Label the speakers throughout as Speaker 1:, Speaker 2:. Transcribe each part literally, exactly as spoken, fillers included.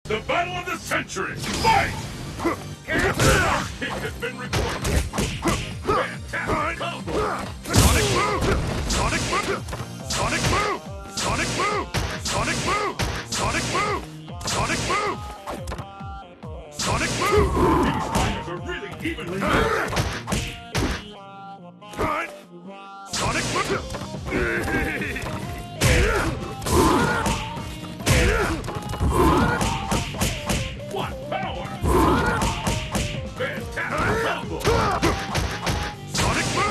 Speaker 1: The battle of the century! Fight! Kick has been recorded. Fantastic combo!
Speaker 2: Sonic Boom! Sonic Boom! Sonic Boom! Sonic Boom! Sonic Boom! Sonic Boom! Sonic Boom! Sonic Boom!
Speaker 1: These fighters are really evenly matched.
Speaker 2: Sonic Boom!
Speaker 1: What power! Fantastic combo!
Speaker 2: Sonic Boom!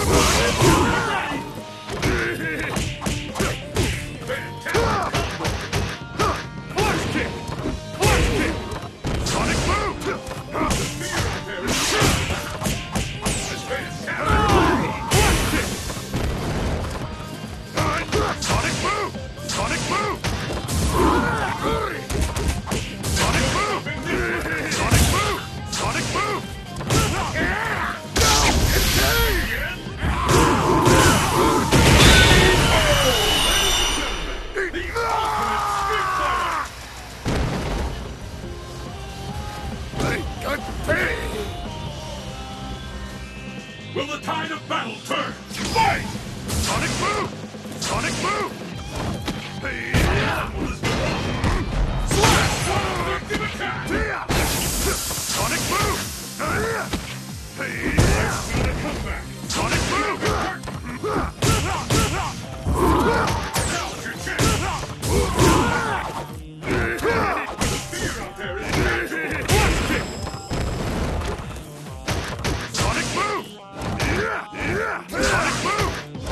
Speaker 1: Fantastic combo!
Speaker 2: Clutch kick! Clutch kick! Sonic Boom!
Speaker 1: The fear out there is fantastic!
Speaker 2: Clutch kick! Sonic Boom! Sonic Boom! Sonic Boom! Sonic Boom! Sonic Boom!
Speaker 1: Will the tide of battle turn? Fight!
Speaker 2: Sonic Boom! Sonic Boom!
Speaker 1: That one is the effective attack!
Speaker 2: Sonic Boom!
Speaker 1: See the comeback!
Speaker 2: Sonic Boom!
Speaker 1: Now's your chance! The fear out there is natural!
Speaker 2: Clutch kick! Sonic Boom! Sonic Boom!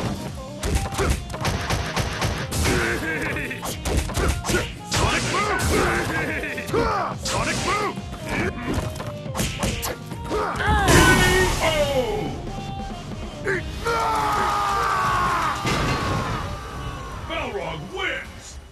Speaker 2: Sonic Boom! Sonic Boom!
Speaker 1: Oh! Balrog wins!